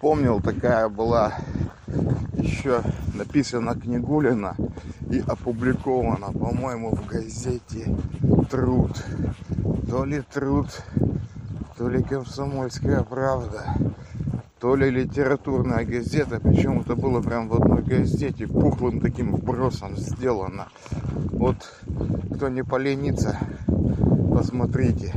вспомнил, такая была еще написана Книгулина и опубликована, по-моему, в газете «Труд». То ли «Труд», то ли «Комсомольская правда», то ли литературная газета. Причем это было прям в одной газете, пухлым таким вбросом сделано. Вот, кто не поленится, посмотрите.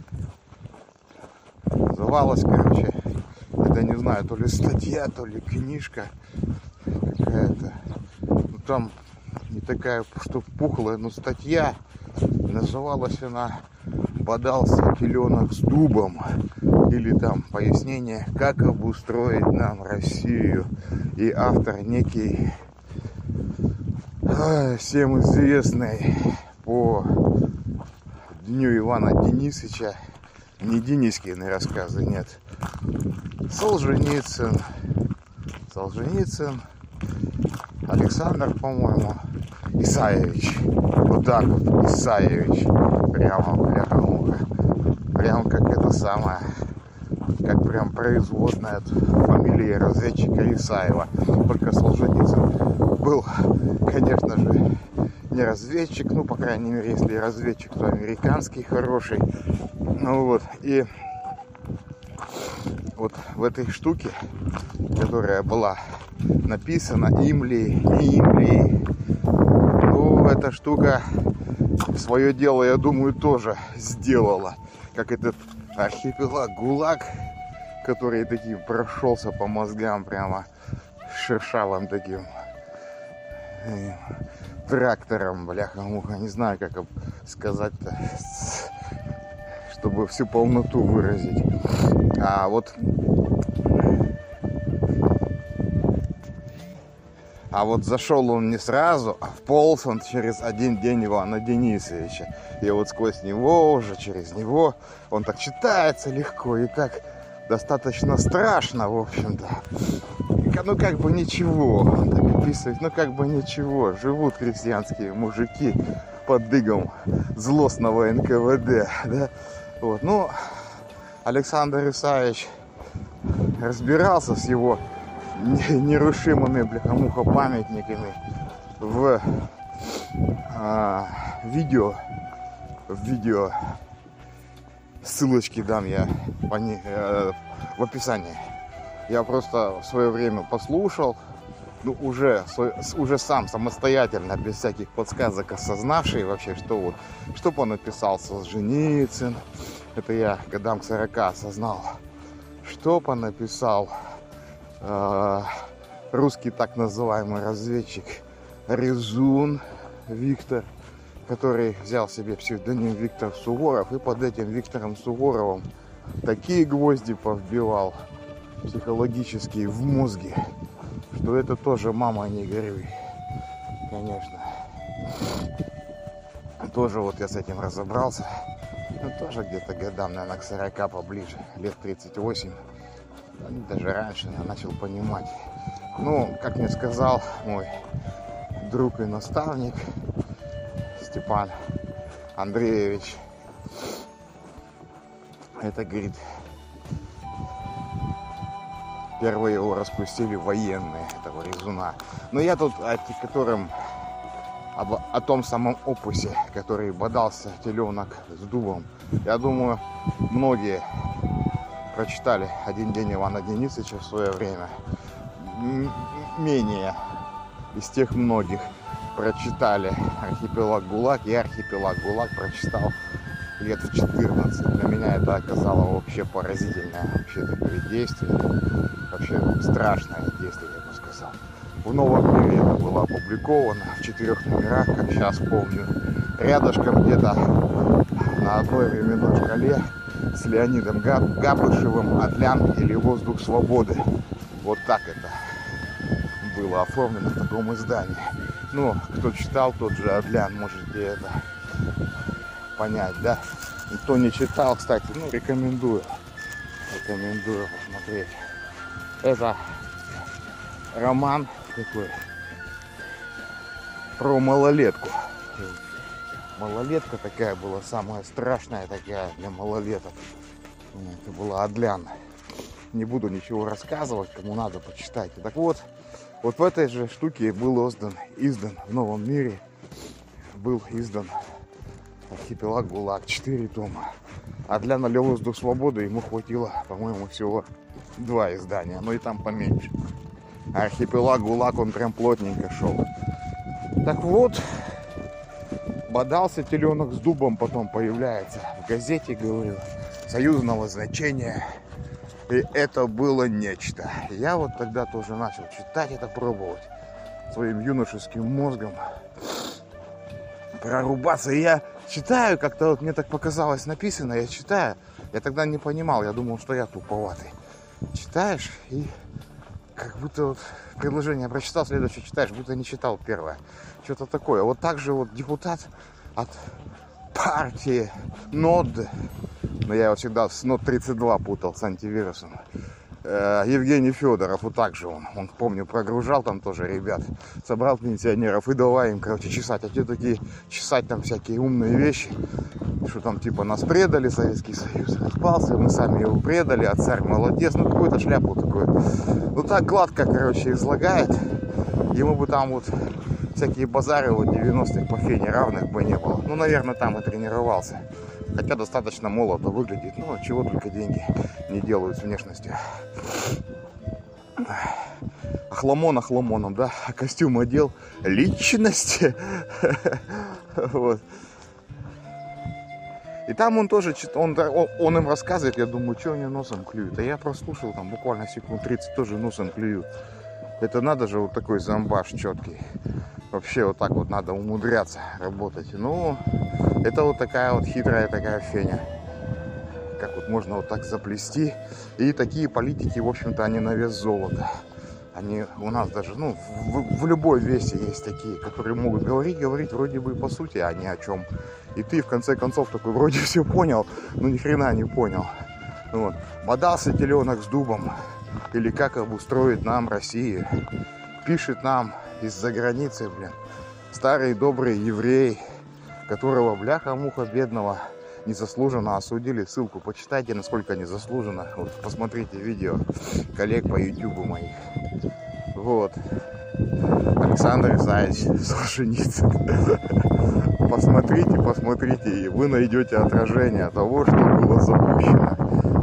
Называлась, короче, это не знаю, то ли статья, то ли книжка какая-то. Ну, там не такая, что пухлая, но статья. Называлась она «Бодался теленок с дубом». Или там пояснение, как обустроить нам Россию. И автор некий всем известный по Дню Ивана Денисовича. Не Денискины рассказы, нет. Солженицын. Александр, по-моему, Исаевич. Вот так вот, Исаевич. Прямо, бляха-муха. Прям как это самое, как прям производная от фамилии разведчика Исаева. Только Солженицын был, конечно же, не разведчик, ну, по крайней мере, если разведчик, то американский, хороший. Ну вот, и вот в этой штуке, которая была написана, им ли, не им ли, ну, эта штука свое дело, я думаю, тоже сделала. Как этот архипелаг ГУЛАГ, который таким прошелся по мозгам прямо шершавым таким трактором, бляха-муха, не знаю, как сказать-то, чтобы всю полноту выразить. А вот зашел он не сразу, а вполз он через один день Ивана Денисовича. И вот сквозь него уже, через него, он так читается легко и так достаточно страшно, в общем-то. Ну, как бы ничего, он так описывает, ну, как бы ничего. Живут крестьянские мужики под дыгом злостного НКВД, да. Вот, ну, Александр Исаевич разбирался с его нерушимыми, бляха-муха, памятниками в видео. Ссылочки дам я в описании. Я просто в свое время послушал, ну, уже сам самостоятельно, без всяких подсказок, осознавший вообще, что понаписал Солженицын. Это я годам к 40 осознал. Что понаписал русский так называемый разведчик Резун Виктор, который взял себе псевдоним Виктор Суворов, и под этим Виктором Суворовым такие гвозди повбивал психологические в мозге, что это тоже мама не горюй, конечно. Тоже вот я с этим разобрался, ну, тоже где-то годам, наверное, к 40 поближе, лет 38, даже раньше я начал понимать. Ну, как мне сказал мой друг и наставник Степан Андреевич, это, говорит, первые его распустили военные, этого Резуна. Но я тут о том самом опусе, который бодался теленок с дубом, я думаю, многие прочитали «Один день Ивана Денисовича» в свое время. Менее из тех многих прочитали «Архипелаг ГУЛАГ». Я «Архипелаг ГУЛАГ» прочитал лет в 14. Для меня это оказало вообще поразительное вообще такое действие. Вообще страшное действие, я бы сказал. В «Новом мире» это было опубликовано в 4 номерах, как сейчас помню. Рядышком где-то на одной временной шкале с Леонидом Габышевым «Адлян или воздух свободы». Вот так это было оформлено в таком издании. Ну, кто читал, тот же Адлян, можете это понять, да? И кто не читал, кстати, ну, рекомендую посмотреть. Это роман такой про малолетку. Малолетка такая была, самая страшная такая для малолеток. Это была Адлян. не буду ничего рассказывать, кому надо, почитайте. Так вот, вот в этой же штуке был издан в Новом мире, был издан архипелаг ГУЛАГ, 4 тома. А для «На лёг воздух свободы» ему хватило, по-моему, всего 2 издания, но и там поменьше. Архипелаг ГУЛАГ, он прям плотненько шел. Так вот, бодался теленок с дубом, потом появляется в газете, говорю, союзного значения. И это было нечто. Я вот тогда тоже начал читать это, пробовать своим юношеским мозгом прорубаться. И я читаю, как-то вот мне так показалось написано, я читаю. Я тогда не понимал, я думал, что я туповатый. Читаешь и как будто вот предложение прочитал, следующее читаешь, будто не читал первое. Что-то такое. Вот так же вот депутат от партии НОД, но я его всегда с НОД 32 путал с антивирусом, Евгений Федоров, вот так же он, помню, прогружал там тоже ребят, собрал пенсионеров и давай им, короче, чесать, а те такие чесать там всякие умные вещи, что там типа нас предали, Советский Союз распался, мы сами его предали, а царь молодец, ну какую-то шляпу такую, ну так гладко, короче, излагает, ему бы там вот всякие базары вот 90-х по фене равных бы не было, ну, наверное, там и тренировался. Хотя достаточно молодо выглядит. Ну, чего только деньги не делают с внешностью. Охламоном, да? А костюм одел. Личности. Вот. И там он тоже, он им рассказывает, я думаю, что они носом клюют. А я прослушал там буквально секунд 30, тоже носом клюют. Это надо же вот такой зомбаш четкий. Вообще вот так вот надо умудряться работать. Ну, это вот такая вот хитрая такая феня. Как вот можно вот так заплести. И такие политики, в общем-то, они на вес золота. Они у нас даже, ну, в любой весе есть такие, которые могут говорить вроде бы по сути, а ни о чем. И ты в конце концов такой вроде все понял, но ни хрена не понял. Вот. Бодался теленок с дубом. Или как обустроить нам Россию. Пишет нам из-за границы, блин, старый добрый еврей, которого бляха-муха бедного незаслуженно осудили. Ссылку почитайте, насколько незаслуженно. Вот, посмотрите видео коллег по ютубу моих. Вот. Александр Заяц Солженицын. Посмотрите, и вы найдете отражение того, что было запущено.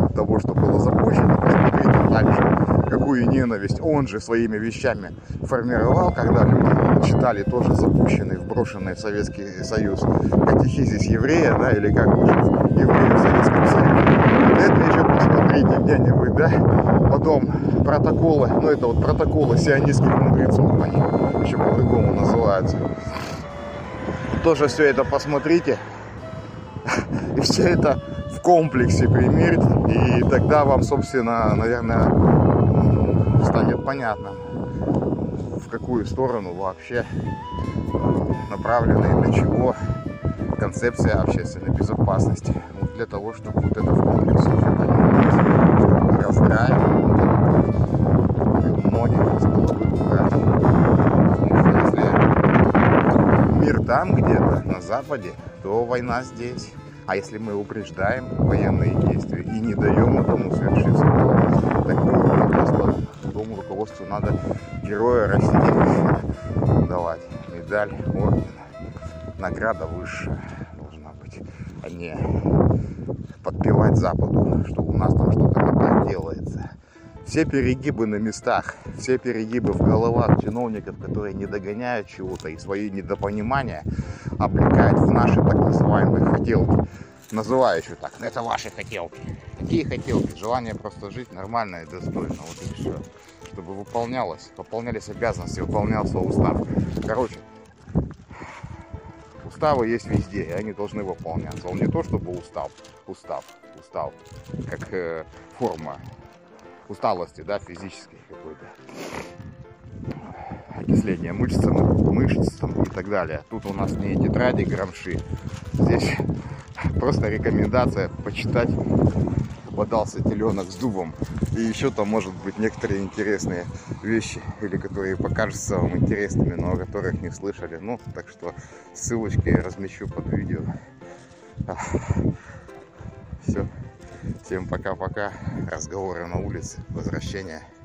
Посмотрите также, какую ненависть он же своими вещами формировал, когда люди читали тоже запущенный, вброшенный в Советский Союз катехизис еврея, да, или как евреи в Советском Союзе. Это еще посмотрите где-нибудь, да. Потом протоколы, ну это вот протоколы сионистских мудрецов, они еще по-другому называются. Тоже все это посмотрите. И все это в комплексе примерьте, и тогда вам, собственно, наверное, станет понятно, в какую сторону вообще направлена и для чего концепция общественной безопасности. Вот для того, чтобы вот это в комплексе все понимать, чтобы раздраивать, многих из головы убрать. Потому что если мир там где-то, на Западе, то война здесь. А если мы упреждаем военные действия и не даем этому совершиться, такому просто руководству надо Героя России давать. Медаль, орден, награда высшая должна быть, а не подпевать Западу, что у нас там что-то не так делается. Все перегибы на местах, все перегибы в головах чиновников, которые не догоняют чего-то и свои недопонимания облекают в наши так называемые хотелки. Называю еще так, это ваши хотелки. Какие хотелки? Желание просто жить нормально и достойно. Вот и все. Чтобы выполнялись обязанности, выполнялся устав. Короче, уставы есть везде, и они должны выполняться. Он не то чтобы устав, как форма усталости, да, физической какой-то, окисление мышц там, и так далее. Тут у нас не тетради, грамши. Здесь просто рекомендация почитать «Бодался теленок с дубом». И еще там может быть некоторые интересные вещи, или которые покажутся вам интересными, но о которых не слышали. Ну, так что ссылочки я размещу под видео. Все. Всем пока-пока. Разговоры на улице. Возвращение.